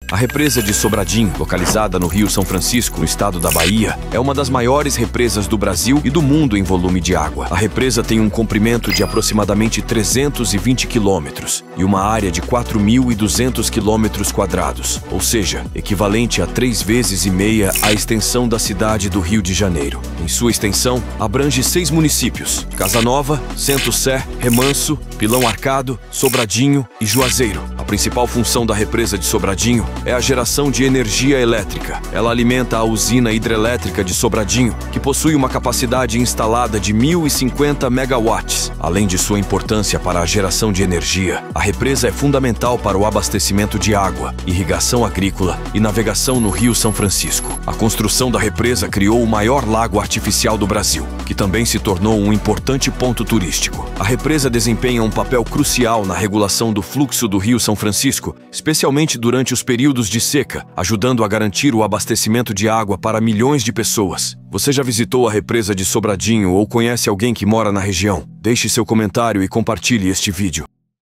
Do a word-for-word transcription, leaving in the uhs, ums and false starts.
A represa de Sobradinho, localizada no Rio São Francisco, no estado da Bahia, é uma das maiores represas do Brasil e do mundo em volume de água. A represa tem um comprimento de aproximadamente trezentos e vinte quilômetros e uma área de quatro mil e duzentos quilômetros quadrados, ou seja, equivalente a três vezes e meia a extensão da cidade do Rio de Janeiro. Em sua extensão, abrange seis municípios: Casa Nova, Centro-Sé, Remanso, Pilão Arcado, Sobradinho e Juazeiro. A principal função da represa de Sobradinho é a geração de energia elétrica. Ela alimenta a usina hidrelétrica de Sobradinho, que possui uma capacidade instalada de mil e cinquenta megawatts. Além de sua importância para a geração de energia, a represa é fundamental para o abastecimento de água, irrigação agrícola e navegação no Rio São Francisco. A construção da represa criou o maior lago artificial do Brasil, que também se tornou um importante ponto turístico. A represa desempenha um papel crucial na regulação do fluxo do Rio São Francisco, especialmente durante os períodos de seca, ajudando a garantir o abastecimento de água para milhões de pessoas. Você já visitou a represa de Sobradinho ou conhece alguém que mora na região? Deixe seu comentário e compartilhe este vídeo.